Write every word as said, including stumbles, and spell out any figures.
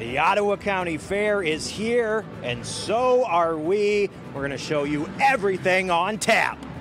The Ottawa County Fair is here, and so are we. We're going to show you everything on tap.